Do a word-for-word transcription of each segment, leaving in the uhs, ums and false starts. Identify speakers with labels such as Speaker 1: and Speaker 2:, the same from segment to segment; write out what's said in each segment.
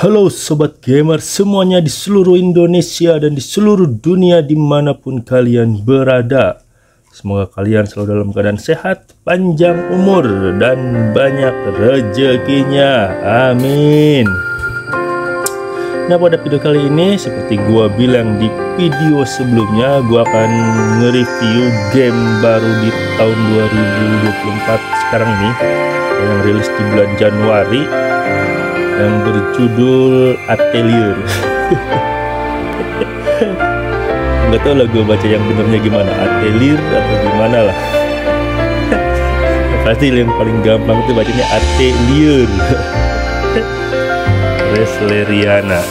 Speaker 1: Halo sobat gamer semuanya di seluruh Indonesia dan di seluruh dunia dimanapun kalian berada. Semoga kalian selalu dalam keadaan sehat, panjang umur, dan banyak rezekinya. Amin. Nah, pada video kali ini seperti gua bilang di video sebelumnya, gua akan nge-review game baru di tahun dua ribu dua puluh empat sekarang ini yang rilis di bulan Januari, yang berjudul Atelier. Nggak tahu lah gue baca yang benernya gimana, Atelier atau gimana lah. Pasti yang paling gampang itu bacanya Atelier. Resleriana.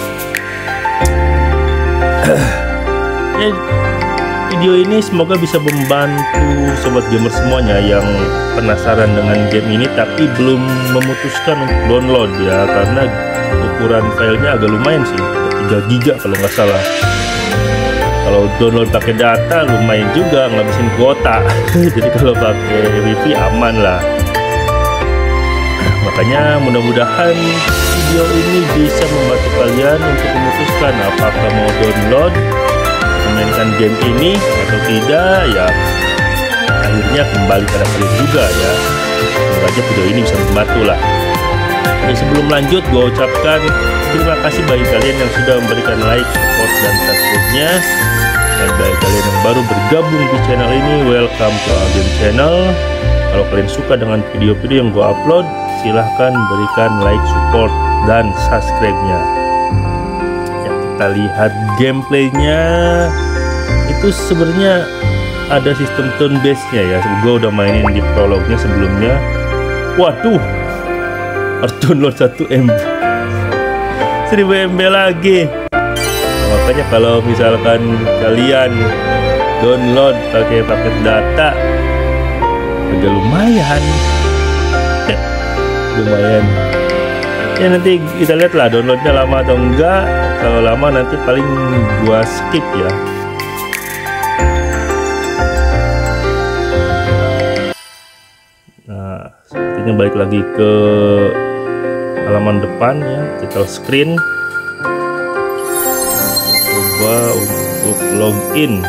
Speaker 1: Ya, video ini semoga bisa membantu sobat gamer semuanya yang penasaran dengan game ini tapi belum memutuskan untuk download ya, karena ukuran filenya agak lumayan sih, tiga giga kalau nggak salah. Kalau download pakai data lumayan juga ngabisin kuota. Jadi kalau pakai wifi aman lah. Nah, makanya mudah-mudahan video ini bisa membantu kalian untuk memutuskan apakah mau download memainkan game ini atau tidak ya. Akhirnya kembali pada kalian juga ya. Semoga aja video ini bisa membantu lah. Dan sebelum lanjut, gue ucapkan terima kasih bagi kalian yang sudah memberikan like, support, dan subscribe-nya. Dan bagi kalian yang baru bergabung di channel ini, welcome to our game channel. Kalau kalian suka dengan video-video yang gue upload, silahkan berikan like, support, dan subscribe-nya. Ya, kita lihat gameplaynya. Itu sebenarnya ada sistem turn based-nya ya. Gue udah mainin di prolognya sebelumnya. Waduh, harus download satu M B, seribu M B lagi. Makanya kalau misalkan kalian download pakai paket data agak lumayan. Lumayan ya, nanti kita lihat lah downloadnya lama atau enggak. Kalau lama nanti paling gua skip ya. Nah, sepertinya balik lagi ke halaman depan ya, title screen. Coba untuk login.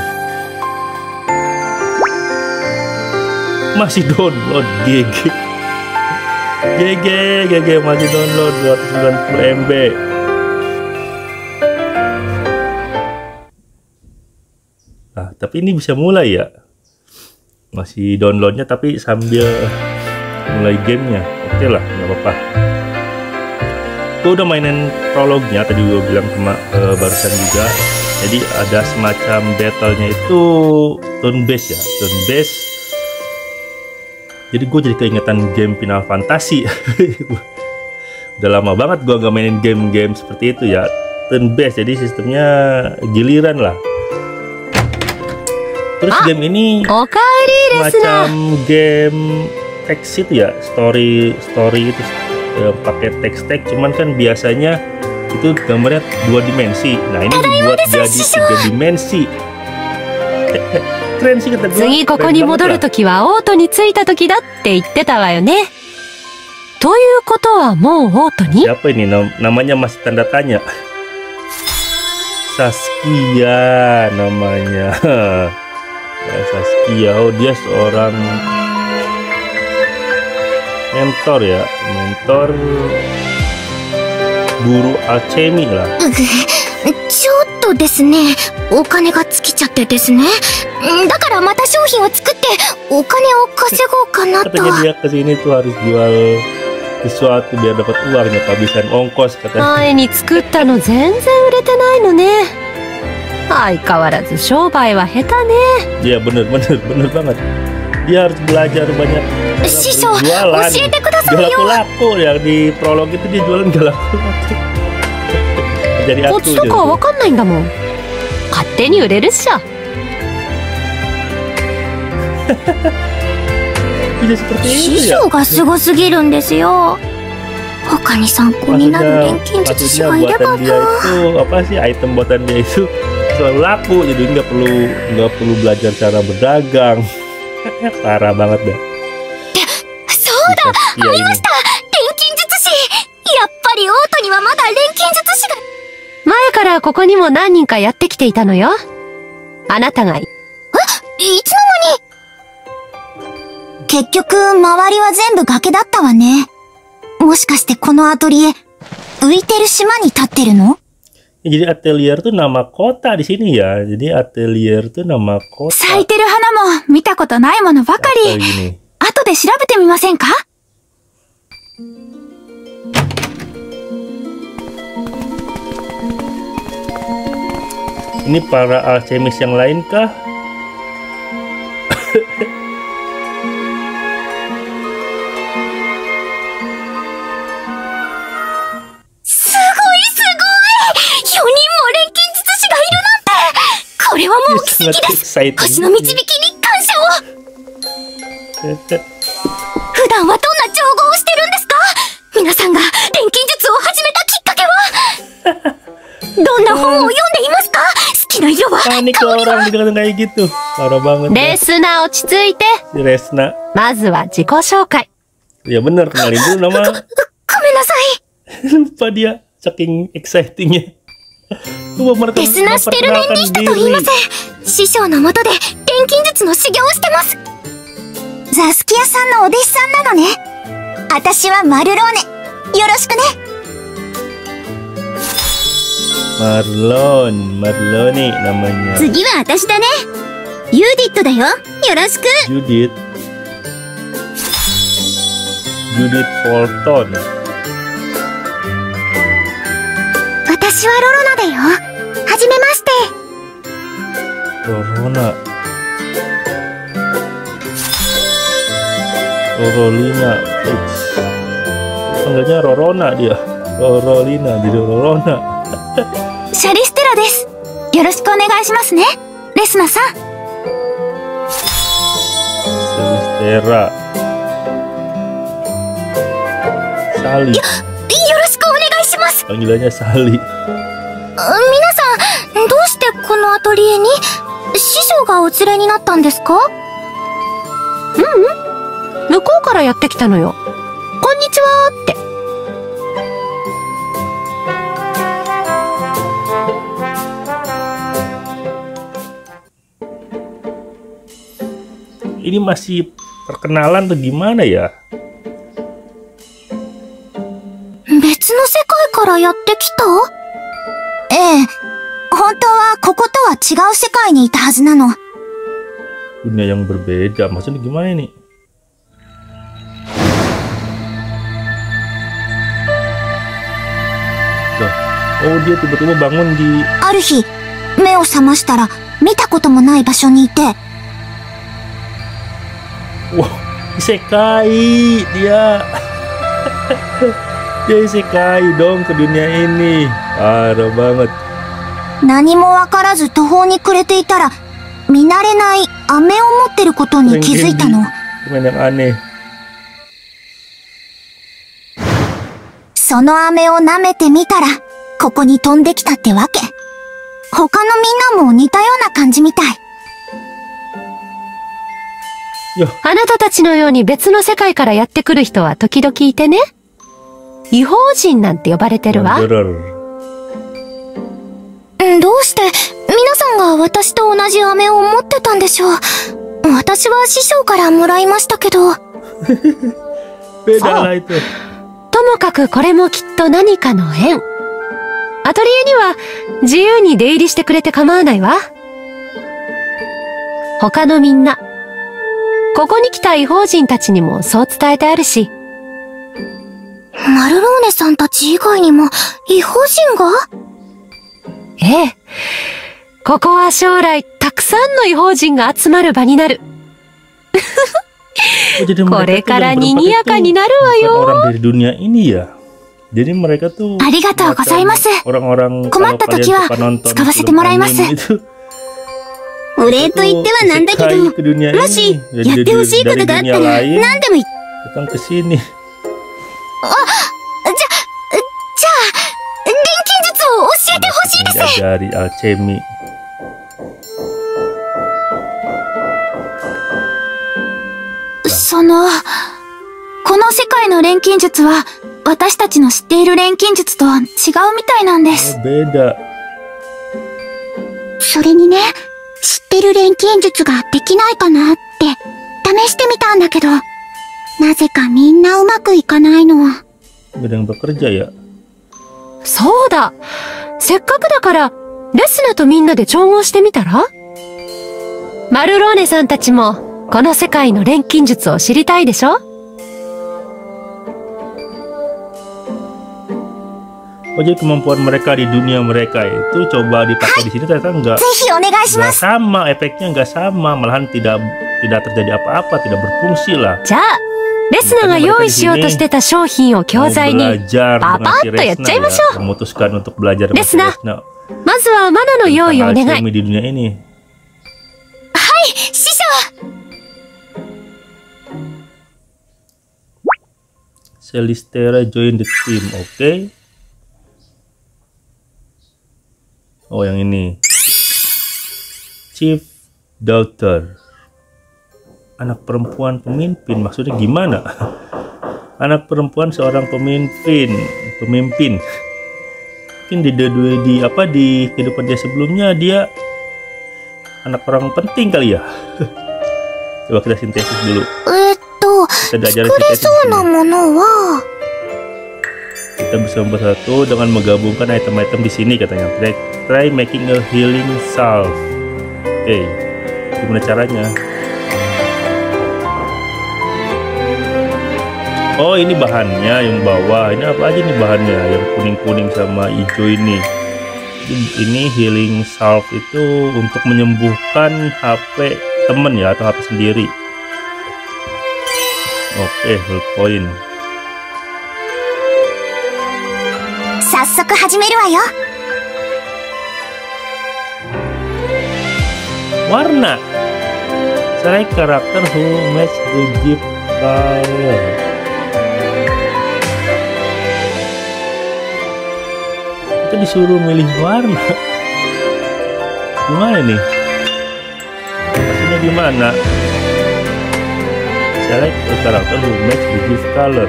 Speaker 1: Masih download G G. G G, G G masih download dua ratus sembilan puluh M B. Nah, tapi ini bisa mulai ya. Masih downloadnya tapi sambil mulai gamenya. Oke lah, nggak apa-apa. Gue udah mainin prolognya tadi, gue bilang cuma uh, barusan juga. Jadi ada semacam battlenya itu turn based ya, turn based. Jadi gue jadi keingetan game Final Fantasy. Udah lama banget gue gak mainin game-game seperti itu ya, turn based. Jadi sistemnya giliran lah. Terus ah, game ini macam game teks itu ya, story story itu ya, pakai teks-teks, cuman kan biasanya itu gambarnya dua dimensi. Nah, ini dibuat jadi tiga dimensi. Keren sih kata gue. Keren banget lah. Siapa ini? Namanya masih tanda tanya. Saskia namanya. Ya, Saskia, oh dia seorang mentor ya, mentor guru alchemy lah.
Speaker 2: ちょっとですね、お金が尽きちゃってですね。だからまた商品を作ってお金を稼ごうかなと。
Speaker 1: Katanya dia kesini tuh harus jual sesuatu biar dapat uangnya, kehabisan ongkos katanya.
Speaker 3: 前に作ったの全然売れてないのね。相変わらず商売は下手ね。
Speaker 1: Iya bener bener bener banget. Dia harus belajar banyak jualan. Gak laku-laku yang di prolog itu, dia jualan gak laku-laku. Jadi aku jadi. Bisa seperti itu ya.
Speaker 2: がすごすぎるんですよ。他に参考になる錬金術師がいればな。
Speaker 1: dia itu apa sih, item buatan dia itu selalu laku, jadi nggak perlu nggak perlu belajar cara berdagang. Parah banget dah.
Speaker 2: そうだ、ありました。錬金術師。やっぱりりオートにはまだ錬金術師が。
Speaker 3: 前からここにも何人かやってきていたのよ。あなたがい。
Speaker 2: え、いつの間に。結局、周りは全部崖だったわね。もしかしてこのアトリエ、浮いてる島に立ってるの？
Speaker 1: Jadi atelier tuh nama kota di sini ya. Jadi atelier tuh nama kota.
Speaker 2: 咲いてる花も見たことないものばかり。後で調べてみませんか？
Speaker 1: Ini para alchemist yang lain kah? Exciting.
Speaker 2: 星の導きに感謝を。普段はどんな調合をしてるんですか？皆さんが錬金術を始めたきっかけは？どんな本を読んでいますか？好きな色は？
Speaker 1: Panik kalau orang bilang kayak gitu. Parah banget.
Speaker 3: レスナ、落ち着いて。
Speaker 1: レスナ。
Speaker 3: まずは自己紹介。
Speaker 1: Ya bener, kenalin dulu nama.
Speaker 2: ごめんなさい。
Speaker 1: Lupa dia, saking excitingnya.
Speaker 2: レスナしてる年にしたと言いません。師匠のもとで錬金術の修行をしてます。ザスキアさんのお弟子さんなのね。私はマルローネ。よろしくね。
Speaker 1: マルローン、マルローネ、namanya。
Speaker 2: 次は私だね。ユーディットだよ。よろしく。
Speaker 1: ユディット。ユディット・フォルトン。
Speaker 2: 私はロロナだよ。はじめまして。
Speaker 1: ロロナ。Rorolina. Panggilnya Rorona dia. Rorolina, jadi Rorona.
Speaker 2: シャリステラです。よろしくお願いしますね。レスナさん。
Speaker 1: シャリステラ。サリ。
Speaker 2: よ、よろしくお願いします。
Speaker 1: Panggilannya Sally。
Speaker 2: 皆さん、どうしてこのアトリエに師匠がお連れになったんですか？
Speaker 3: ううん、向こうからやってきたのよ。こんにちはって。
Speaker 1: Ini masih perkenalan atau gimana ya?
Speaker 2: 別の世界からやってきた？ええ、本当はこことは違う世界にいたはずなの。
Speaker 1: Dunia yang berbeda, maksudnya gimana ini? Oh, dia tiba-tiba bangun di...
Speaker 2: ある日、目を覚ましたら見たこともない場所にいて。
Speaker 1: Wah, isekai dia. Dia isekai dong ke dunia ini. Parah banget.
Speaker 2: 何もわからず途方に暮れていたら、見慣れない飴を持ってることに気づいたの。
Speaker 1: Cuman yang aneh.
Speaker 2: その飴を舐めてみたら、ここに飛んできたってわけ。他のみんなも似たような感じみたい。
Speaker 3: あなたたちのように別の世界からやってくる人は時々いてね。異邦人なんて呼ばれてるわ。どう
Speaker 2: して皆さんが私と同じ飴を持ってたんでしょう。私は師匠からもらいましたけど。そう。
Speaker 3: ともかくこれもきっと何かの縁。アトリエには自由に出入りしてくれて構わないわ。他のみんな、ここに来た異邦人たちにもそう伝えてあるし。
Speaker 2: マルローネさんたち以外にも異邦人が？
Speaker 3: ええ。ここは将来たくさんの異邦人が集まる場になる。これから賑やかになるわよ。あ
Speaker 2: りがとうございます。困った時は使わせてもらいます。お礼と言ってはなんだけど、もしやってほしいことがあったら何でも言って。あ、じゃ、じゃあ、錬金術を教えてほしいです。
Speaker 1: Dari alchemy.
Speaker 2: その、この世界の錬金術は私たちの知っている錬金術とは違うみたいなんです。
Speaker 1: beda。
Speaker 2: それにね、知ってる錬金術ができないかなって試してみたんだけど、なぜかみんなうまくいかないの。
Speaker 1: Beda yang bekerja ya。
Speaker 3: そうだ。せっかくだから、レスナとみんなで調合してみたら？マルローネさんたちも、この世界の錬金術を知りたいでしょ？
Speaker 1: Oh, jadi kemampuan mereka di dunia mereka itu coba dipakai di sini ternyata enggak, enggak sama, efeknya enggak sama, malahan tidak tidak terjadi apa-apa, tidak berfungsi lah.
Speaker 3: じゃあ、レスナが用意しようとしてた商品を教材にパパッとやっちゃいましょう。
Speaker 1: memutuskan untuk belajar
Speaker 3: レスナ、まずはマナの用意をお願い。
Speaker 1: di dunia ini.
Speaker 2: はい、師匠。
Speaker 1: Celistera join the team, oke? Okay? Oh, yang ini. Chief Daughter. Anak perempuan pemimpin, maksudnya gimana? Anak perempuan seorang pemimpin, pemimpin. Mungkin di, di, di apa di kehidupan dia sebelumnya dia anak orang penting kali ya. Coba kita sintesis dulu. Kita diajarin sintesis dulu. Kita bisa membuat satu dengan menggabungkan item-item di sini katanya. Try, try making a healing salve. Oke, okay. Gimana caranya? Oh, ini bahannya yang bawah. Ini apa aja nih bahannya? Yang kuning-kuning sama hijau ini. Ini healing salve itu untuk menyembuhkan H P temen ya atau H P sendiri. Oke, okay, health point.
Speaker 2: 早速始めるわよ。
Speaker 1: Warna. Select karakter who match the gift color. Kita disuruh milih warna. Gimana nih? Maksudnya gimana? Select a karakter who match the gift color.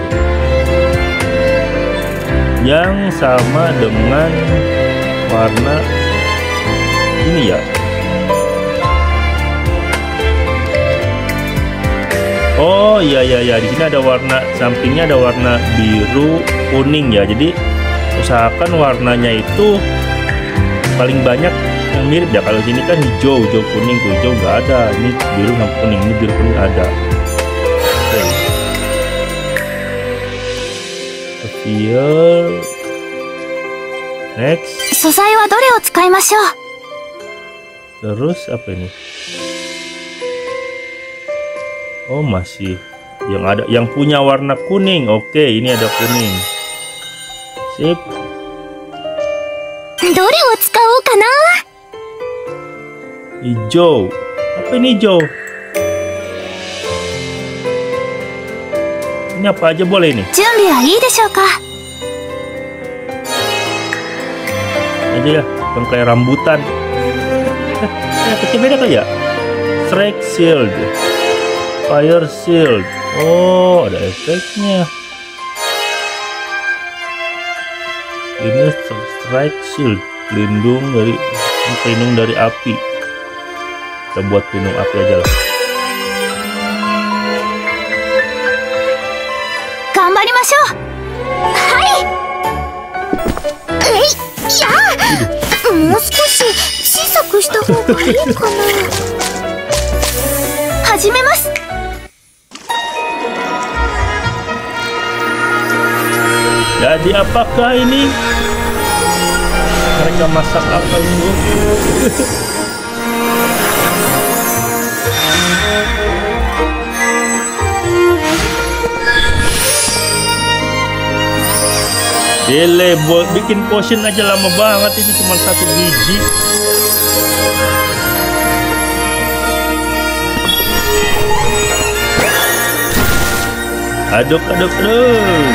Speaker 1: Yang sama dengan warna ini ya. Oh iya iya ya, di sini ada warna sampingnya ada warna biru kuning ya. Jadi usahakan warnanya itu paling banyak yang mirip ya. Kalau sini kan hijau, hijau kuning tuh hijau nggak ada. Ini biru sama kuning, ini biru kuning ada. Oke. Here. Next.
Speaker 2: 素材はどれを使いましょう。
Speaker 1: Terus apa ini? Oh, masih yang ada yang punya warna kuning. Oke, ini ada kuning. Sip.
Speaker 2: どれを使おうかな。
Speaker 1: Hijau. Apa ini hijau? Ini apa aja boleh ini?
Speaker 2: 準備はいいでしょうか。
Speaker 1: Aja ya, yang kayak rambutan. Eh, kecil beda kali ya? Strike shield, fire shield. Oh, ada efeknya. Ini strike shield, pelindung dari pelindung dari api. Kita buat pelindung api aja lah.
Speaker 2: 頑張りましょう。はい。えい、やあ。もう少し小さくした方がいいかな。始めます。
Speaker 1: Jadi apakah ini? Mereka masak apa ini? Gile, buat bikin potion aja lama banget, ini cuma satu biji. Aduk, aduk, aduk.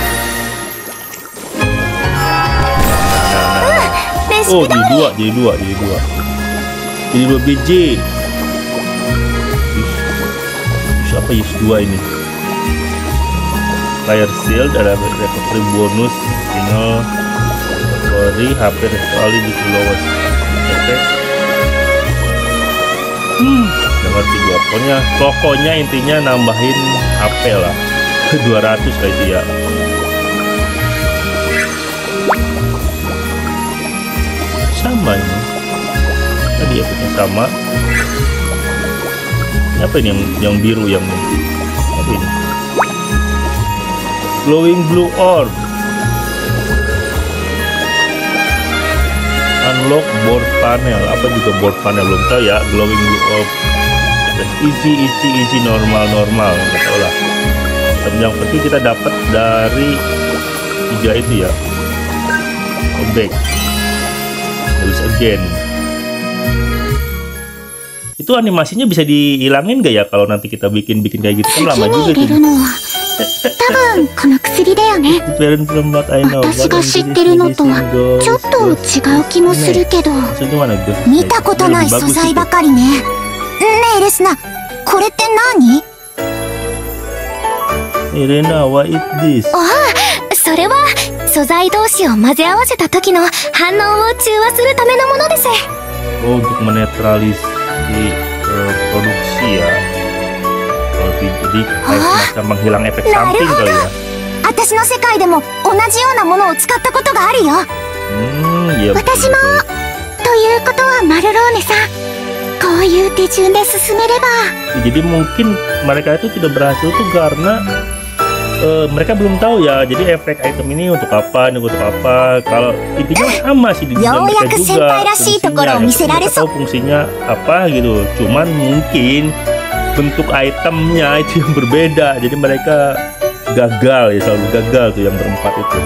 Speaker 1: Oh, jadi dua, jadi dua, jadi dua, jadi dua biji. Siapa Yus dua ini? Fire Shield, ada recovery bonus single recovery, H P sekali di lowest efek. Hmm, ngerti gua. Pokoknya, pokoknya intinya nambahin H P lah. dua ratus kayak itu ya. Sama ini. Tadi efeknya sama. Apa ini yang yang biru yang apa ini? Glowing blue orb. Unlock board panel. Apa juga board panel belum tahu ya. Glowing blue orb. Dan easy easy easy normal normal. Nggak tahu lah. Dan yang penting kita dapat dari tiga itu ya. Go back. Use again. Itu animasinya bisa dihilangin gak ya kalau nanti kita bikin-bikin kayak gitu? Kan lama juga tuh. Irena, what is this?
Speaker 2: それは素材同士を混ぜ合わせた時の反応を中和するためのものです。
Speaker 1: Oh, untuk menetralisasi uh, produksi ya. Kalau jadi kayak semacam menghilang efek samping kali ya.
Speaker 2: 私の世界でも同じようなものを使ったことがあるよ。
Speaker 1: Hmm, ya.
Speaker 2: 私も。ということはマルローネさん、こういう手順で進めれば。
Speaker 1: Jadi mungkin mereka itu tidak berhasil tuh karena Uh, mereka belum tahu ya, jadi efek item ini untuk apa, ini untuk apa. Kalau intinya sama sih di dalam mereka juga fungsinya, mereka tahu fungsinya apa gitu. Cuman mungkin bentuk itemnya itu yang berbeda, jadi mereka gagal ya, selalu gagal tuh yang berempat itu.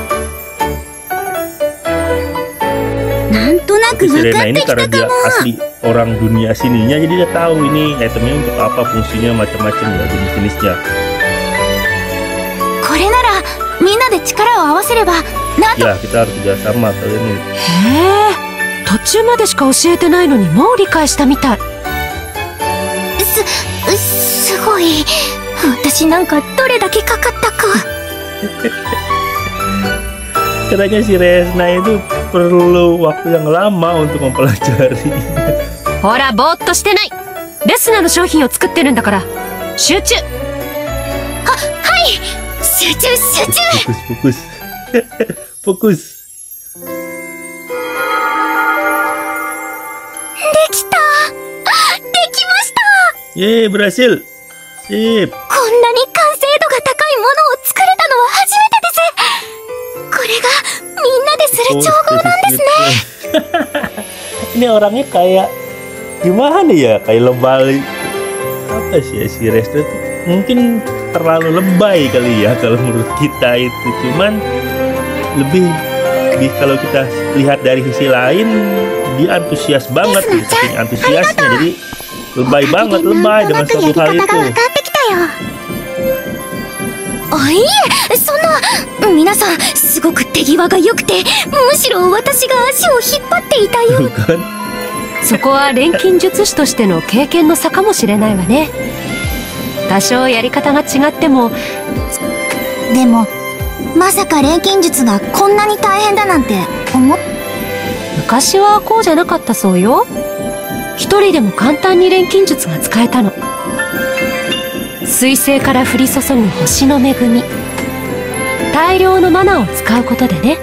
Speaker 1: Tapi Sirena ini karena dia asli orang dunia sininya, jadi dia tahu ini itemnya untuk apa, fungsinya macam-macam ya, jenis-jenisnya.
Speaker 2: みんなで力を合わせればなんと。
Speaker 1: Ya, kita harus kerjasama kali ini.
Speaker 3: へえ、途中までしか教えてないのにもう理解したみたい。
Speaker 2: す、すごい。私なんかどれだけかかったか。
Speaker 1: Katanya si Resna itu perlu waktu yang lama untuk mempelajari.
Speaker 3: ほら、ぼーっとしてない。レスナの商品を作ってるんだから、集中。は、
Speaker 2: はい。 集中集中
Speaker 1: fokus fokus fokus
Speaker 2: できたできました
Speaker 1: Yeay, berhasil. Sip.
Speaker 2: こんなに完成度が高いものを作れたのは初めてです。これがみんなでする調合なんですね。
Speaker 1: Ini orangnya kayak gimana ya, kayak lebay apa sih ya, si Resto itu mungkin terlalu lebay kali ya kalau menurut kita itu. Cuman lebih di, kalau kita lihat dari sisi lain dia antusias banget, saking antusiasnya, jadi lebay banget, lebay dengan suatu hal itu.
Speaker 2: Oh iya, そんな皆さんすごく手際が良くて、むしろ私が足を引っ張っていたよ。
Speaker 3: そこは錬金術師としての経験の差かもしれないわね。多少やり方が違っても。
Speaker 2: でもまさか錬金術がこんなに大変だなんて思っ。
Speaker 3: 昔はこうじゃなかったそうよ。一人でも簡単に錬金術が使えたの。水星から降り注ぐ星の恵み、大量のマナを使うことでね。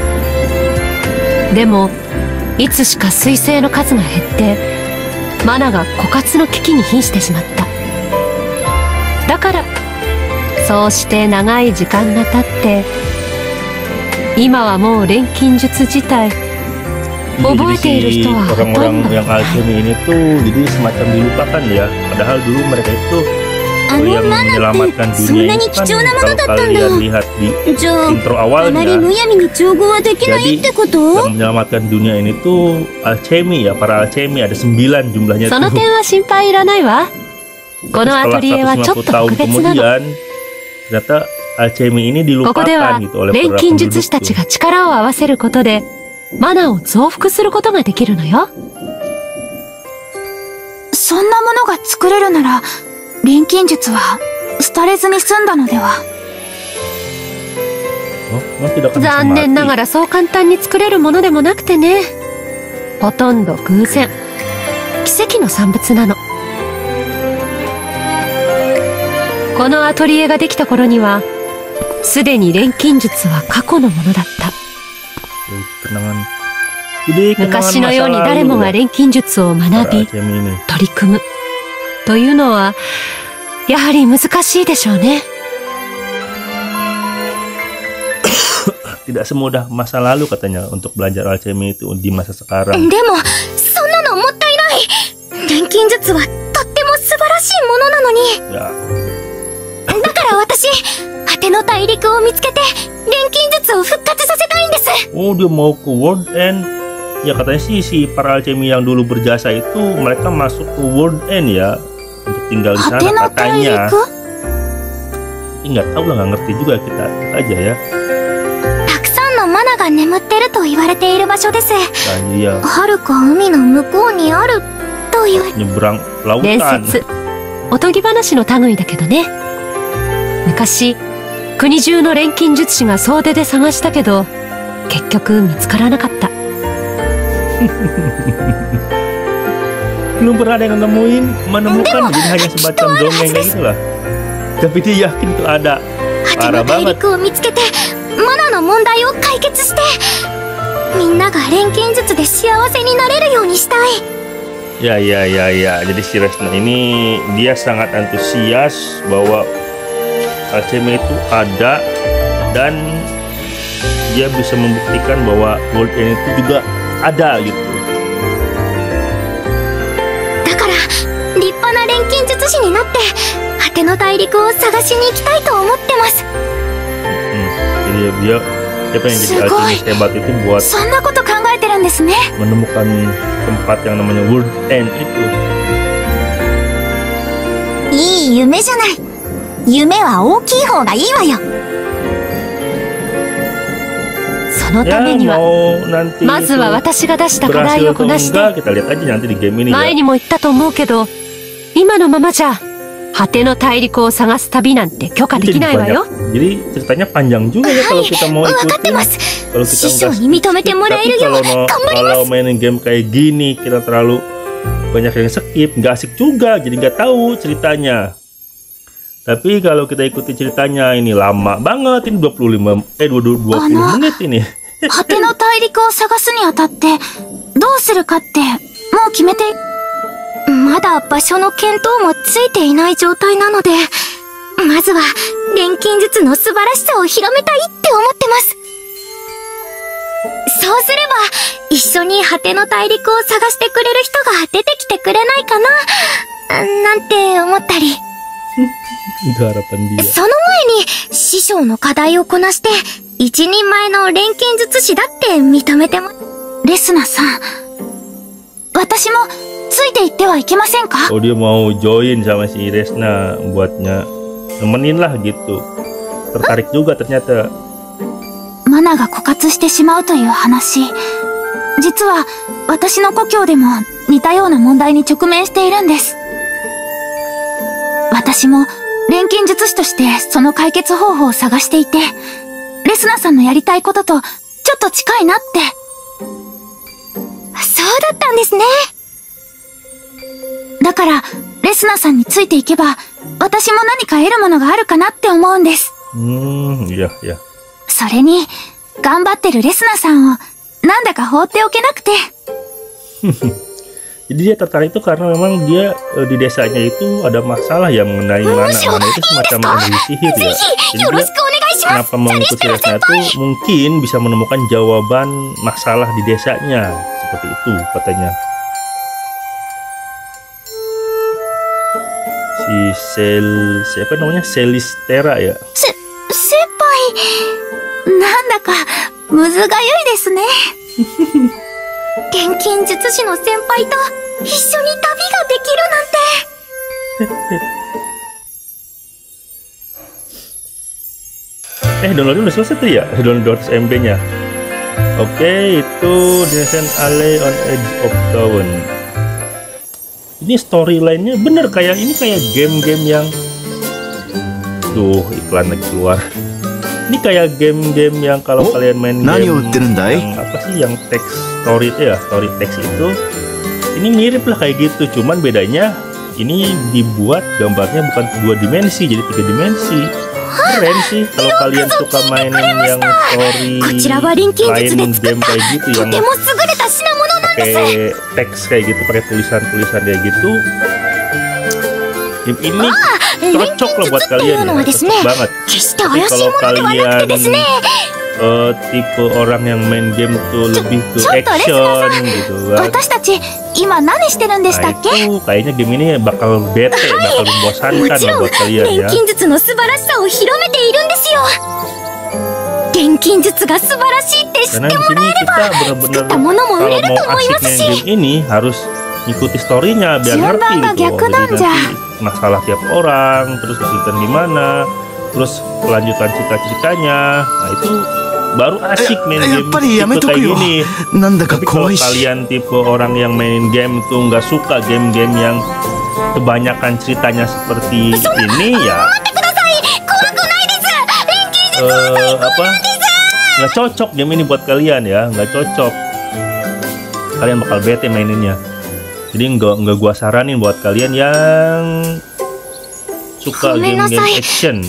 Speaker 3: でもいつしか水星の数が減ってマナが枯渇の危機に瀕してしまった。だからそうして長い時間が経って今はもう錬金術自体覚えている人はほとんど。
Speaker 1: Orang-orang yang alchemy ini tuh jadi semacam dilupakan ya, padahal dulu mereka itu yang menyelamatkan dunia ini kan kalau kalian lihat di intro awalnya, jadi yang menyelamatkan dunia ini tuh alchemy ya, para alchemy ada sembilan jumlahnya tuh.
Speaker 3: その点は心配いらないわ。このアトリエはちょっと特別なの。
Speaker 1: ternyata alchemy ini
Speaker 3: ここで
Speaker 1: dilupakan
Speaker 3: は
Speaker 1: gitu oleh
Speaker 3: 錬
Speaker 1: para
Speaker 3: 金術師た
Speaker 1: penduduk
Speaker 3: ち
Speaker 1: tuh.
Speaker 3: が力を合わせることでマナを増幅することができるのよ。
Speaker 2: そんなものが作れるなら錬金術は廃れずに済んだのでは。
Speaker 1: Memang tidak akan bisa
Speaker 3: 残念な
Speaker 1: mati.
Speaker 3: がらそう簡単に作れるものでもなくてね。ほとんど偶然。奇跡の産物なの。このアトリエができた頃には、すでに錬金術は過去のものだった。
Speaker 1: Kenangan. Jadi
Speaker 3: 昔
Speaker 1: kenangan
Speaker 3: のように
Speaker 1: masa
Speaker 3: 誰
Speaker 1: lalu
Speaker 3: もが
Speaker 1: lah
Speaker 3: 錬金術を学
Speaker 1: para
Speaker 3: び、
Speaker 1: Alchemy ini.
Speaker 3: 取り組む。というのは、やはり難しいでしょうね。
Speaker 1: Tidak semudah masa lalu katanya untuk belajar alchemy itu di masa sekarang.
Speaker 2: でもそんなのもったいない。錬金術はとっても素晴らしいものなのに。
Speaker 1: Ya,
Speaker 2: だから私、果ての大陸を見つけて錬金術を復活させたいんです。
Speaker 1: oh dia mau ke World End. Ya katanya sih si para alchemy yang dulu berjasa itu mereka masuk ke World End ya untuk tinggal di
Speaker 2: 果て
Speaker 1: sana
Speaker 2: の大
Speaker 1: katanya.
Speaker 2: 陸
Speaker 1: Ini nggak tahu lah, nggak ngerti juga kita aja ya.
Speaker 2: たくさんのマナが眠ってると言われている場所です。
Speaker 1: Nah, iya
Speaker 2: はるか海の向こうにあると言われ
Speaker 1: nyebrang
Speaker 3: 伝
Speaker 1: lautan.
Speaker 3: 説。おとぎ話の類だけどね。昔、国中の錬金術師が総出で探したけど、結局見つからなかった。
Speaker 1: Belum pernah ada yang nemuin menemukan, jadi hanya semacam dongeng kayak gitu lah. Tapi dia yakin itu ada.
Speaker 2: 果ての
Speaker 1: Parah
Speaker 2: 大
Speaker 1: banget.
Speaker 2: 陸を見つけてマナの問題を解決してみんなが錬金術で幸せになれるようにしたい。
Speaker 1: Ya ya ya ya. Jadi si Resna ini dia sangat antusias bahwa alchemy itu ada dan dia bisa membuktikan bahwa World End itu juga ada gitu.
Speaker 2: だから立派な錬金術師になって果ての大陸を探しに行きたいと思ってます。
Speaker 1: Hmm. Jadi dia dia pengen jadi
Speaker 2: Sugoi.
Speaker 1: alchemist hebat itu buat
Speaker 2: そんなこと考えてるんですね。
Speaker 1: menemukan tempat yang namanya World End itu.
Speaker 2: いい夢じゃない。夢は大きい方がいいわよ。
Speaker 3: そのため
Speaker 1: Ya
Speaker 3: には、
Speaker 1: mau nanti
Speaker 3: まずは
Speaker 1: itu
Speaker 3: 私が出した課題
Speaker 1: berhasil
Speaker 3: をこ
Speaker 1: atau
Speaker 3: なして、
Speaker 1: enggak kita lihat aja nanti di game ini
Speaker 3: 前
Speaker 1: ya.
Speaker 3: にも言ったと思うけど、今のままじゃ、果ての大陸を探す旅なんて許可で
Speaker 1: Jadi
Speaker 3: きないわよ。
Speaker 1: banyak. Jadi ceritanya panjang juga ya kalau kita mau
Speaker 2: 分かって
Speaker 1: ikutin.
Speaker 2: ます。
Speaker 1: Kalau kita
Speaker 2: 師匠
Speaker 1: nggak
Speaker 2: に認めてもらえ
Speaker 1: tapi
Speaker 2: るよう
Speaker 1: kalau mau
Speaker 2: 頑張りま
Speaker 1: kalau
Speaker 2: す。
Speaker 1: mainin game kayak gini kita terlalu banyak yang skip, nggak asik juga, jadi nggak tahu ceritanya. Tapi kalau kita ikuti ceritanya ini lama banget, ini dua puluh lima eh dua puluh
Speaker 2: Ano?
Speaker 1: menit ini.
Speaker 2: 果ての大陸を探すにあたってどうするかってもう決めて。まだ場所の見当もついていない状態なので、まずは錬金術の素晴らしさを広めたいって思ってます。そうすれば一緒に果ての大陸を探してくれる人が出てきてくれないかななんて思ったり。
Speaker 1: Itu harapan dia.
Speaker 2: その前に師匠の課題をこなして一人前の錬金術師だって認めても。レスナさん、私もついていってはいけませんか？
Speaker 1: Oh dia mau join sama si Resna buatnya nemenin lah gitu. Tertarik juga ternyata.
Speaker 2: マナが枯渇してしまうという話、実は私の故郷でも似たような問題に直面しているんです。私も錬金術師としてその解決方法を探していて、レスナさんのやりたいこととちょっと近いなって。そうだったんですね。だからレスナさんについていけば私も何か得るものがあるかなって思うんです。
Speaker 1: Hmm, iya ya.
Speaker 2: それに頑張ってるレスナさんをなんだか放っておけなくて。
Speaker 1: Jadi dia tertarik itu karena memang dia eh, di desanya itu ada masalah yang mengenai mana mana itu semacam energi sihir ya. Jadi
Speaker 2: よろ
Speaker 1: dia
Speaker 2: しくお願いします。
Speaker 1: kenapa mengikuti Resna itu mungkin bisa menemukan jawaban masalah di desanya seperti itu katanya. Si Sel siapa namanya Selistera ya.
Speaker 2: せ、先輩、なんだかむずがゆいですね。錬金術師の先輩と一緒に旅ができるなんて。
Speaker 1: Eh downloadnya udah selesai tuh ya, download dua ratus M B nya. Oke, itu Descent Alley on Edge of Town. Ini storyline-nya bener kayak ini kayak game-game yang tuh iklan lagi keluar. Ini kayak game-game yang kalau
Speaker 4: Oh,
Speaker 1: kalian main
Speaker 4: nani
Speaker 1: game
Speaker 4: utterundai?
Speaker 1: yang apa sih yang text story itu ya, story text itu, ini mirip lah kayak gitu, cuman bedanya ini dibuat gambarnya bukan dua dimensi, jadi tiga dimensi. Keren sih kalau kalian suka mainin yang story lain game kayak gitu yang pakai teks kayak gitu, pakai tulisan-tulisan kayak gitu. Game ini cocok lah buat kalian ya, cocok banget. Tapi kalau kalian uh, tipe orang yang main game tuh lebih ke action gitu kan, nah itu kayaknya game ini bakal bete, bakal membosankan lah buat kalian ya. Karena di sini kita benar-benar kalau mau asik main game ini harus ikuti story-nya biar ngerti gitu. Jadi nanti masalah tiap orang, terus kesulitan gimana, terus kelanjutan cerita-ceritanya. Nah itu baru asik main game tipe kayak gini. Tapi kalau kalian tipe orang yang mainin game tuh nggak suka game-game yang kebanyakan ceritanya seperti ini ya, uh, apa nggak cocok game ini buat kalian ya, nggak cocok. Kalian bakal bete maininnya. Jadi nggak nggak gua saranin buat kalian yang suka game-game action.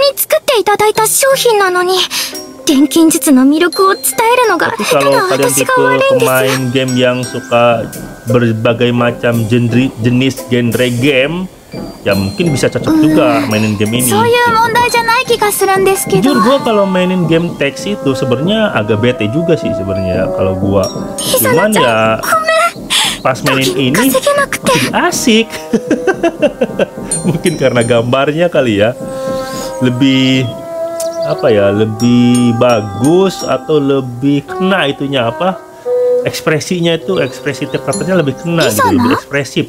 Speaker 1: Tapi kalau kalian tipe pemain game yang suka berbagai macam genre, jenis genre game, ya mungkin bisa cocok juga mainin game ini. Jujur gue kalau mainin game teks itu sebenarnya agak bete juga sih sebenarnya kalau gue. Cuman ya pas mainin ini jadi asik. Mungkin karena gambarnya kali ya lebih apa ya, lebih bagus atau lebih kena itunya apa, ekspresinya itu, ekspresi karakternya lebih kena gitu, lebih ekspresif.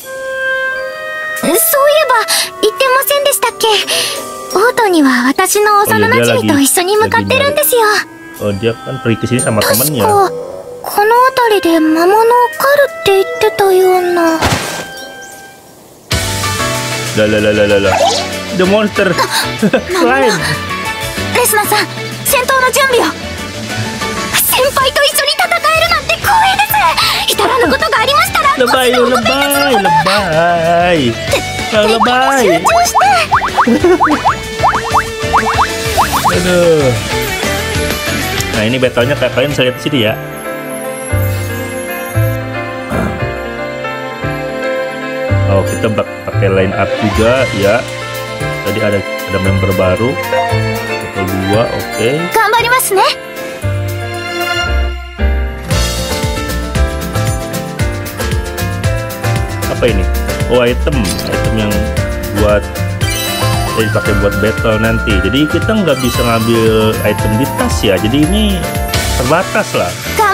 Speaker 1: Oh dia kan pergi ke sini sama temennya. Lah lah lah lah lah, the monster lain.
Speaker 2: レスナさん、戦闘の準備を。先輩と一緒に戦えるなんて光栄です。至らぬことがありましたら、
Speaker 1: lebay lebay lebay lebay. Aduh. Nah ini battlenya kayak kalian bisa lihat di sini ya. Oh kita pakai line up juga ya. Tadi ada ada member baru. Level dua, oke. Okay. Apa ini? Oh item, item yang buat eh, dipakai buat battle nanti. Jadi kita nggak bisa ngambil item di tas ya. Jadi ini terbatas lah.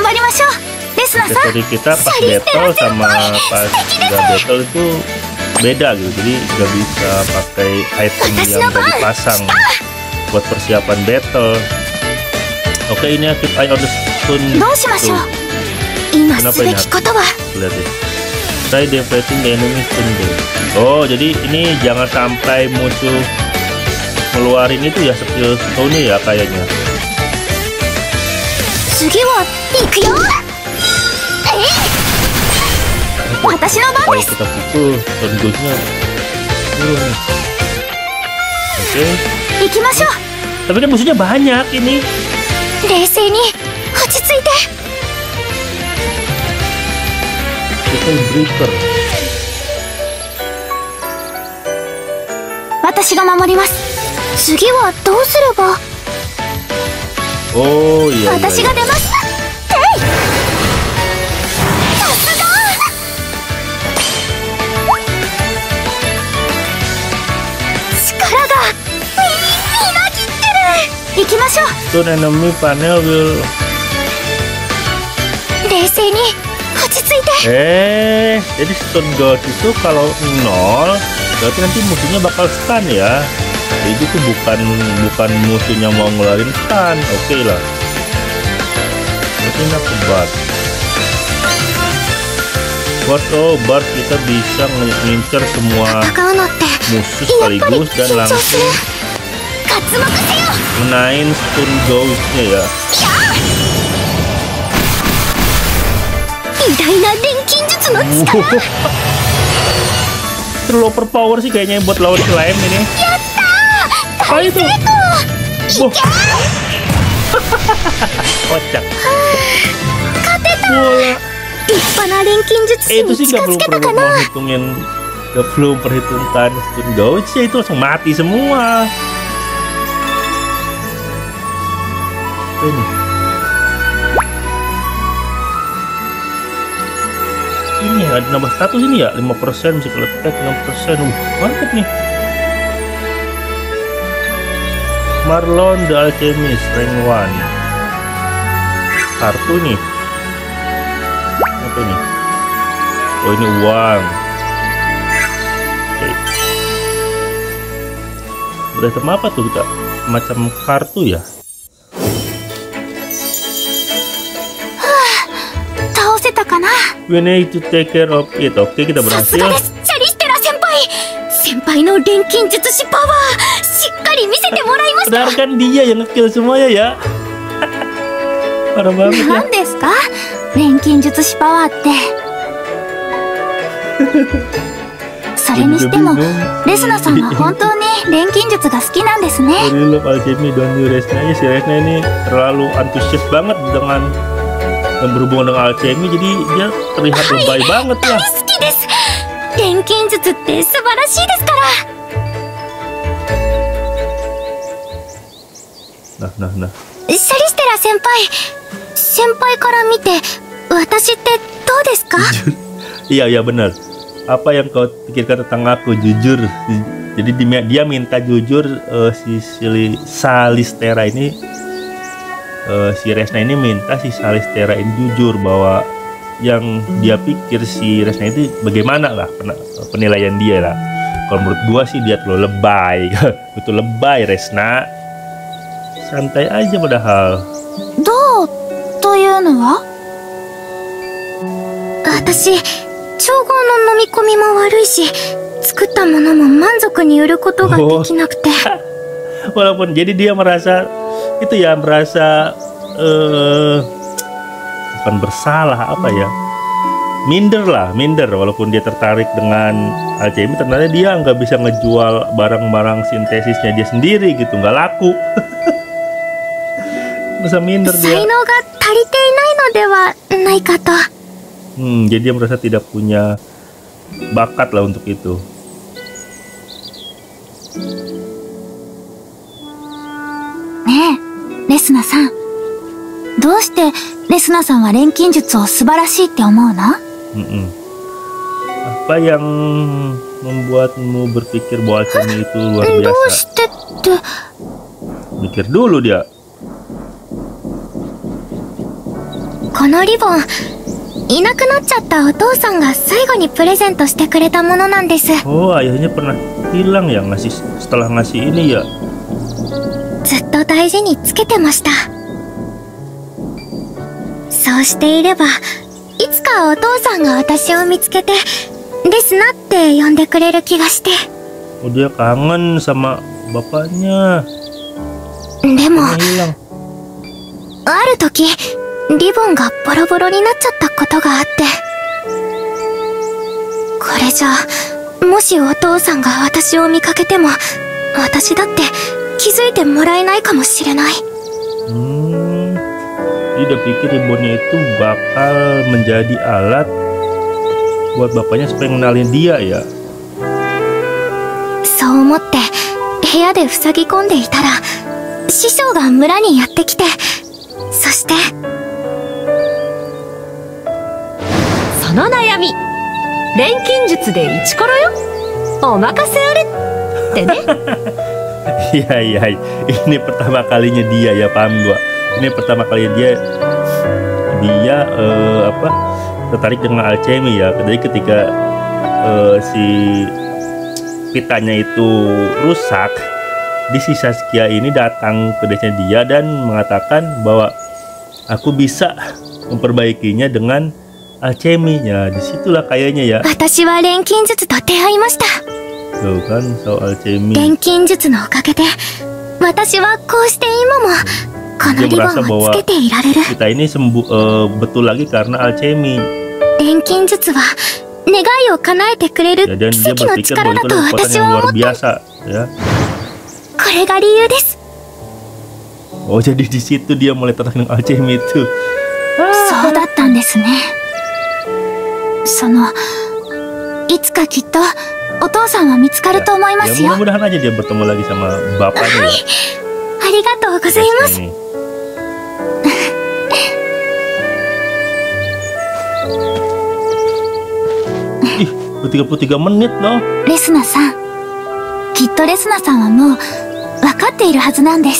Speaker 1: Jadi kita pas battle sama pas nggak battle itu beda gitu. Jadi nggak bisa pakai item yang udah dipasang buat persiapan battle. Oke, ini keep eye on the stone. Kenapa ini? Lihat deh. Try defeating the enemy stone. Oh, jadi ini jangan sampai musuh ngeluarin itu ya skill stone-nya ya kayaknya. Kalau kita pukul stone gold-nya turun. Oke. Tapi kan musuhnya banyak ini. Kita breaker. Oh iya, iya, iya. Stone enemy panel will. Eh, jadi stone gold itu kalau nol, berarti nanti musuhnya bakal stun ya. Jadi itu bukan bukan musuhnya mau ngeluarin stun, oke okay lah. Mungkin aku bar. Buat oh bar kita bisa ngincer semua musuh sekaligus dan langsung Gunain stun ghost-nya ya. Terlalu overpower sih kayaknya buat lawan slime ini. Apa itu? Boh. Kocak. Bola. Eh, itu sih gak perlu perlu menghitungin, gak perlu perhitungkan stun ghost ya, itu langsung mati semua. Ini. Ini ada nambah status ini ya, lima persen musical attack enam persen. Uh, mantap nih. Marlon the Alchemist rank one. Kartu nih. Apa nih? Oh, ini uang. Oke. Berantem apa tuh kita? Macam kartu ya? We need to take care of it. Oke, kita berhasil. Benar kan dia yang nge-kill semuanya ya? Parah banget ya. Really love alchemy, don't you Resna? Ya, si Resna ini terlalu antusias banget dengan yang berhubungan dengan alchemy, jadi dia terlihat lebay banget ya. Nah, nah, nah.
Speaker 2: Shalistera senpai, senpai kara mite, watashi te dou desu ka?
Speaker 1: Iya, iya benar. Apa yang kau pikirkan tentang aku? Jujur. Jadi dia minta jujur, uh, si Shalistera ini, uh, si Resna ini minta si Shalistera ini jujur bahwa yang dia pikir si Resna itu bagaimana lah penilaian dia lah. Kalau menurut gua sih dia terlalu lebay. Betul lebay Resna. Santai aja padahal.
Speaker 2: Do toいうのは? Watashi, chōgō no nomikomi mo warui shi, tsukutta mono mo manzoku ni uru koto ga dekinakute.
Speaker 1: Walaupun jadi dia merasa itu ya, merasa uh, bukan bersalah apa ya, minder lah, minder walaupun dia tertarik dengan alchemy, ternyata dia nggak bisa ngejual barang-barang sintesisnya dia sendiri gitu, nggak laku. Masa minder dia. Hmm, jadi dia merasa tidak punya bakat lah untuk itu.
Speaker 2: Ne, Resuna-san. どうしてレスナさんは錬金術を素晴らしいって思うの?
Speaker 1: Mm-mm. Apa yang membuatmu berpikir bahwa alchemy itu luar biasa? Mikir dulu dia.
Speaker 2: このリボン、いなくなっちゃったお父さんが最後にプレゼントしてくれたものなんです。
Speaker 1: Oh, ayahnya pernah hilang ya ngasih setelah ngasih ini ya.
Speaker 2: ずっと大事につけてました。そうしていれば、いつかお父さんが私を見つけて、ですなって呼んでくれる気がして。
Speaker 1: Oh, dia kangen sama bapaknya.
Speaker 2: でも、ある時、リボンがボロボロになっちゃったことがあって。これじゃあ、もしお父さんが私を見かけても、私だって気づいてもらえないかもしれない。
Speaker 1: Hmm, dia udah pikir ribbonnya itu bakal menjadi alat buat bapaknya supaya ngenalin dia ya.
Speaker 2: そう思って部屋で塞ぎ込んでいたら、師匠が村にやってきて、そして。
Speaker 3: その悩み、錬金術でイチコロよ、お任せあれってね。
Speaker 1: Iya iya, ini pertama kalinya dia ya, paham gua. Ini pertama kali dia dia uh, apa tertarik dengan alchemy ya. Jadi ketika uh, si pitanya itu rusak, di si Saskia ini datang ke desanya dia dan mengatakan bahwa aku bisa memperbaikinya dengan alchemy-nya. Disitulah kayaknya ya.
Speaker 2: 私は錬金術と出会いました。
Speaker 1: Tuh kan, soal alchemy.
Speaker 2: 錬金術のおかげで私はこうして今もこのリボンをつけていられる。
Speaker 1: kita ini sembuh uh, betul lagi karena alchemy.
Speaker 2: 錬金術は願いを叶えてくれる
Speaker 1: Ya, dan
Speaker 2: 奇
Speaker 1: dia
Speaker 2: 跡の
Speaker 1: berpikir
Speaker 2: 力
Speaker 1: bahwa
Speaker 2: だ
Speaker 1: itu
Speaker 2: と
Speaker 1: adalah kekuatan
Speaker 2: 私
Speaker 1: yang
Speaker 2: は
Speaker 1: luar
Speaker 2: 思った。
Speaker 1: biasa, ya.
Speaker 2: これが理由です。
Speaker 1: Oh, jadi di situ dia mulai tertarik dengan alchemy itu.
Speaker 2: そうだったんですね。そのいつかきっとお父さんは見つかると思いま
Speaker 1: Ya,
Speaker 2: すよ。
Speaker 1: mudah-mudahan aja dia bertemu lagi sama bapaknya, ya.
Speaker 2: ありがとうございます。
Speaker 1: Ini. Ih, udah tiga puluh tiga menit loh.
Speaker 2: レスナさん、きっとレスナさんはもう分かっているはずなんです。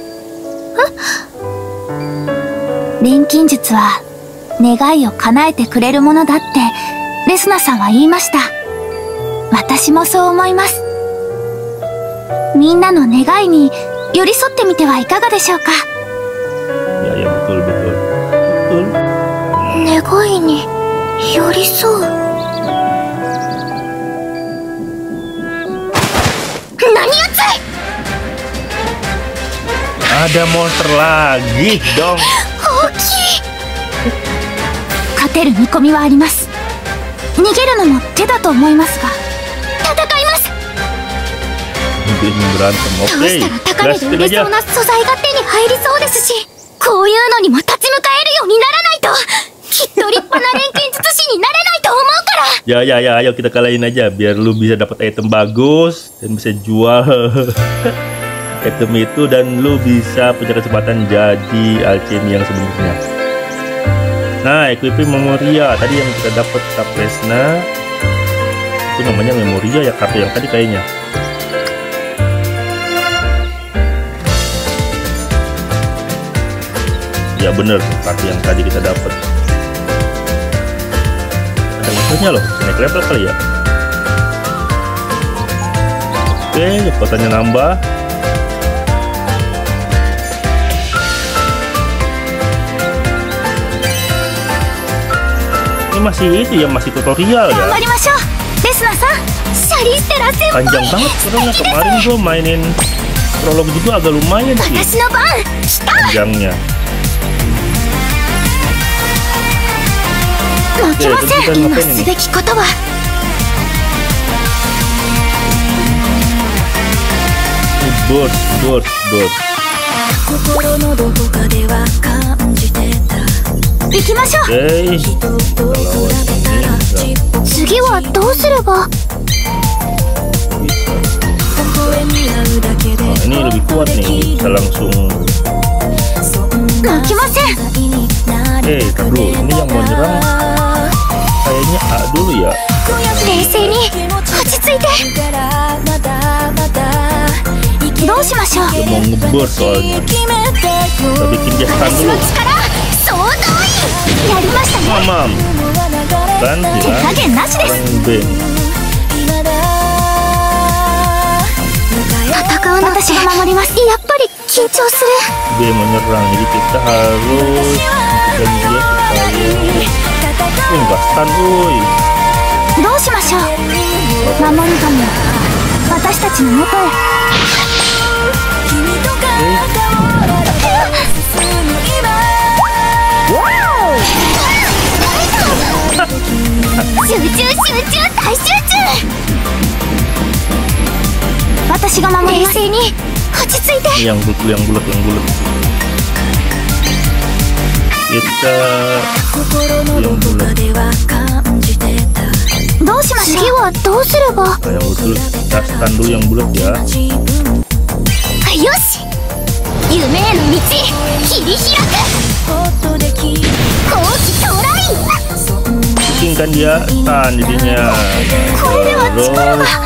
Speaker 2: 錬金術は願いを叶えてくれるものだってレスナさんは言いました。私もそう思います。みんなの願いに寄り添ってみてはいかがでしょうか。
Speaker 1: Ya, ya, betul, betul. Betul.
Speaker 2: 願いに寄り添う。何やつい。
Speaker 1: Ada monster lagi dong.
Speaker 2: 大きい。勝てる見込みはあります。逃げるのも手だと思いますが戦います。
Speaker 1: Mungkin berantem,
Speaker 2: どう
Speaker 1: oke.
Speaker 2: したら高値
Speaker 1: Gas
Speaker 2: で
Speaker 1: itu
Speaker 2: 売れそ
Speaker 1: aja.
Speaker 2: うな素材が手に入りそうですし、こういうのにも立ち向かえるようにならないときっと立派な錬金術師になれないと思うから。
Speaker 1: Ya, ya, ya, ayo kita kalahin aja biar lu bisa dapat item bagus dan bisa jual item itu dan lu bisa punya kesempatan jadi alchemy yang sebenarnya. Nah, equipment Memoria tadi yang kita dapat Capresna itu namanya Memoria ya, kartu yang tadi kayaknya. Ya bener, kartu yang tadi kita dapat. Ada unsurnya loh, naik level kali ya. Oke, kekuatannya nambah. Ini masih itu ya, masih tutorial ya.
Speaker 2: 頑張りましょう。レスナさん、シャリステラ先輩。
Speaker 1: Panjang banget sebenarnya, kemarin gue mainin prolog juga agak lumayan sih
Speaker 2: 私の番。来た。
Speaker 1: panjangnya.
Speaker 2: 負けません。今すべきことは。
Speaker 1: Burst, burst, burst.
Speaker 2: 心のどこかでは感じてた。行きましょう。
Speaker 1: Oke, kita lawan ini nggak
Speaker 2: 次はどうすれば。
Speaker 1: bisa. Nah, ini lebih kuat nih, bisa langsung.
Speaker 2: 負けません。
Speaker 1: Eh, tar dulu, ini yang mau nyerang kayaknya A dulu ya.
Speaker 2: 冷静に落ち着いて。どうしましょう。
Speaker 1: Dia mau nge-burst soalnya. Kita bikin dia stun
Speaker 2: 私
Speaker 1: dulu.
Speaker 2: の力総動員。やりましたね。
Speaker 1: Mamam. Kan,
Speaker 2: 手
Speaker 1: ya.
Speaker 2: 加減なしです。
Speaker 1: Sekarang Ben.
Speaker 2: 戦うの私が守ります。やっぱり緊張する。
Speaker 1: Ben menyerang, jadi kita harus menghentikan dia supaya. Oh, nggak stun, woi.
Speaker 2: どうしましょう。守り神私たちの元へ。 集中集中大集中。私が守ります。冷静に落ち着いて。
Speaker 1: Ini yang bulat, yang bulat, yang bulat. Kita yang bulat.
Speaker 2: どうしましょう。次はどうすれば。
Speaker 1: Nah, yang bulat, kita stun dulu yang bulat ya.
Speaker 2: よし。夢への道切り開く。後期到来。
Speaker 1: Pusingkan dia, stun jadinya.
Speaker 2: これでは力が。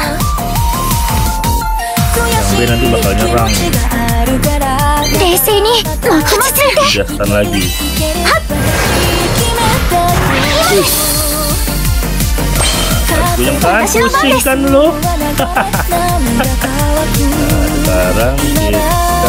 Speaker 1: Yang B nanti bakal nyerang.
Speaker 2: 冷静に落ち着いて。
Speaker 1: Dia stun lagi. Aku yang kan pusingkan lo. Nah, sekarang kita.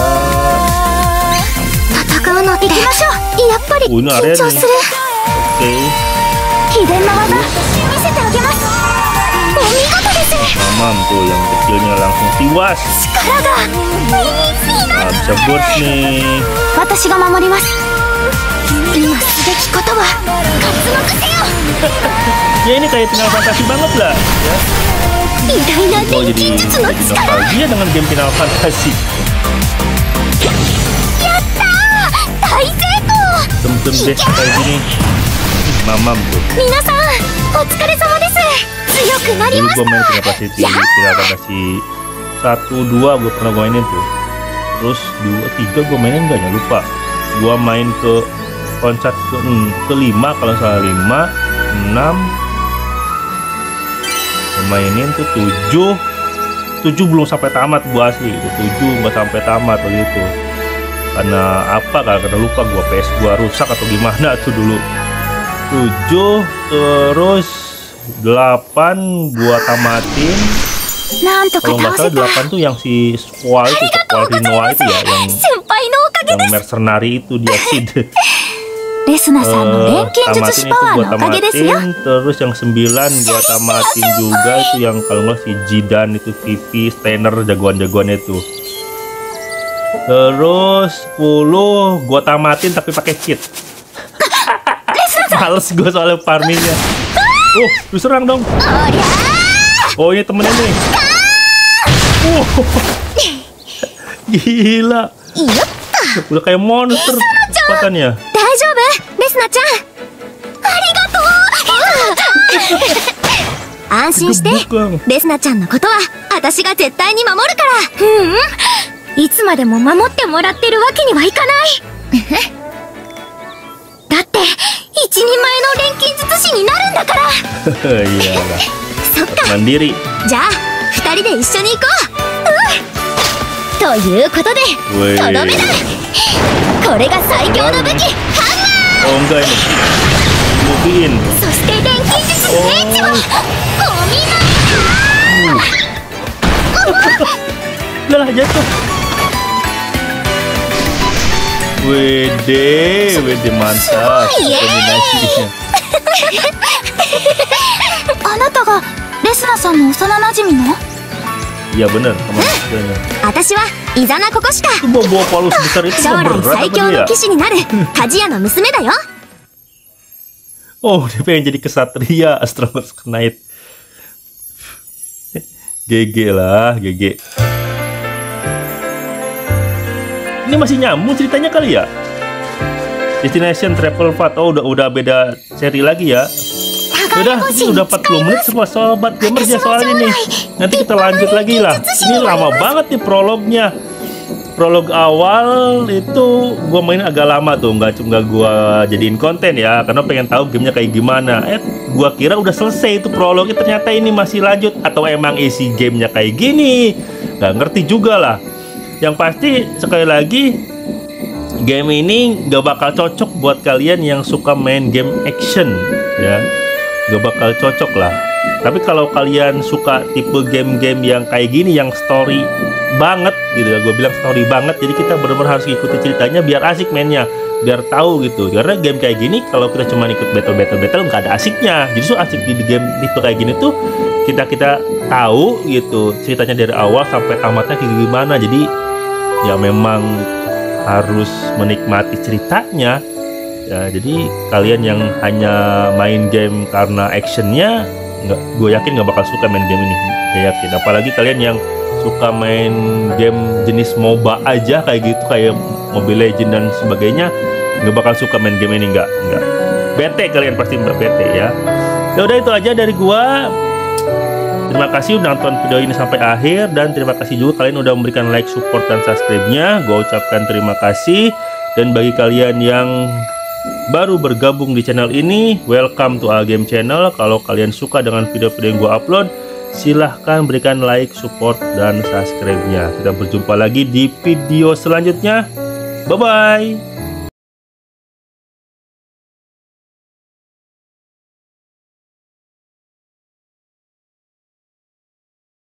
Speaker 2: 戦うの行きましょう。やっぱり
Speaker 1: Oh, ini
Speaker 2: 緊
Speaker 1: area
Speaker 2: 張
Speaker 1: nih.
Speaker 2: する。
Speaker 1: Oke.
Speaker 2: 秘伝の技見せてあげます。お見事です。
Speaker 1: Mamam tuh yang kecilnya langsung tiwas.
Speaker 2: 力
Speaker 1: Nah, bisa burst nih.
Speaker 2: 私が守ります。今すべきことは活目せよ。
Speaker 1: Ya ini kayak Final Fantasy banget lah ya.
Speaker 2: 偉大な
Speaker 1: Oh
Speaker 2: 錬
Speaker 1: jadi
Speaker 2: 金術の力。
Speaker 1: nostalgia dengan game Final Fantasy.
Speaker 2: やったー、大成功。
Speaker 1: Tem-tem deh kayak gini. Mamam tuh.
Speaker 2: 皆さんお疲れ様です。強くなり
Speaker 1: Dulu
Speaker 2: まし
Speaker 1: gue main Final Fantasy Final Fantasy satu dua gue pernah gue mainin tuh. Terus dua tiga gue mainin enggak ya, lupa. Gue main ke koncat ke hmm, kelima kalau salah lima enam. Gue mainin tuh tujuh tujuh belum sampai tamat gue asli itu, tujuh nggak sampai tamat begitu. Karena apa? Karena lupa gue P S gue rusak atau gimana tuh dulu. Tujuh terus delapan gue tamatin.
Speaker 2: なんとか
Speaker 1: Kalau nggak
Speaker 2: 倒せ
Speaker 1: salah
Speaker 2: た。
Speaker 1: delapan tuh yang si Squall itu, Squall Rinoa itu ya, yang
Speaker 2: 先輩のおかげ
Speaker 1: yang mercenary itu dia Sid.
Speaker 2: レスナさんの
Speaker 1: Eh,
Speaker 2: 錬金術
Speaker 1: tamatin
Speaker 2: パ
Speaker 1: itu
Speaker 2: ワー
Speaker 1: gua
Speaker 2: のおかげですよ。
Speaker 1: tamatin, terus yang sembilan gua tamatin juga itu yang kalau nggak si Jidan itu Vivi, Steiner, jagoan-jagoan itu. Terus sepuluh gua tamatin tapi pakai cheat. Males gua soalnya farmingnya. Oh, diserang dong. Oh ini temennya nih. Oh, gila. Udah kayak monster kekuatannya.
Speaker 2: 大丈夫レスナちゃん。ありがとう。安心して。
Speaker 1: Gebuk, Bang.
Speaker 2: レスナちゃんのことは私が絶対に守るから。うんうん。いつまでも守ってもらってるわけにはいかない。だって一人前の錬金術師になるんだから。
Speaker 1: Iya lah.
Speaker 2: そっか。
Speaker 1: Mandiri.
Speaker 2: じゃあ二人で一緒に行こう。うん。ということで
Speaker 1: Wih.
Speaker 2: とどめだ。これが最強の武器ハン
Speaker 1: Oh enggak ini. Buktiin.
Speaker 2: マー。そして錬金術のエッジはお見事。
Speaker 1: Udah lah jatuh. Wede, wede mantap kombinasinya.
Speaker 2: あなたがレスナさんの幼馴染の？
Speaker 1: Iya bener teman sebenarnya.
Speaker 2: 私はイザナココシカ。
Speaker 1: Itu bawa bawa palu sebesar itu
Speaker 2: 将
Speaker 1: mah
Speaker 2: 来
Speaker 1: berat
Speaker 2: 最
Speaker 1: apa
Speaker 2: 強
Speaker 1: dia?
Speaker 2: の騎士になる鍛冶屋の娘だよ。
Speaker 1: Oh dia pengen jadi kesatria Astrologers Knight. G G lah, G G. Ini masih nyambung ceritanya kali ya? Destination Travel Path. Oh udah udah beda seri lagi ya. Udah, ini udah empat puluh menit semua sobat gamer ya soalnya nih. Nanti kita lanjut lagi lah. Ini lama banget nih prolognya. Prolog awal itu gua main agak lama tuh, nggak cuma gua jadiin konten ya, karena pengen tahu gamenya kayak gimana. Eh, gua kira udah selesai itu prolognya, ternyata ini masih lanjut atau emang isi gamenya kayak gini. Nggak ngerti juga lah. Yang pasti sekali lagi game ini nggak bakal cocok buat kalian yang suka main game action ya. Gak bakal cocok lah. Tapi kalau kalian suka tipe game-game yang kayak gini, yang story banget gitu ya, gue bilang story banget, jadi kita benar-benar harus ikuti ceritanya biar asik mainnya, biar tahu gitu. Karena game kayak gini kalau kita cuma ikut battle battle battle nggak ada asiknya. Jadi so asik di game tipe kayak gini tuh kita kita tahu gitu ceritanya dari awal sampai tamatnya kayak gimana. Jadi ya memang harus menikmati ceritanya. Ya, jadi kalian yang hanya main game karena actionnya, nggak, gue yakin nggak bakal suka main game ini. Gue yakin. Apalagi kalian yang suka main game jenis MOBA aja kayak gitu, kayak Mobile Legends dan sebagainya, nggak bakal suka main game ini, nggak, nggak. Bete kalian pasti bete ya. Ya udah itu aja dari gua. Terima kasih udah nonton video ini sampai akhir, dan terima kasih juga kalian udah memberikan like, support, dan subscribe-nya. Gue ucapkan terima kasih. Dan bagi kalian yang baru bergabung di channel ini, welcome to A Game Channel. Kalau kalian suka dengan video-video yang gue upload, silahkan berikan like, support, dan subscribe-nya. Kita berjumpa lagi di video selanjutnya. Bye-bye.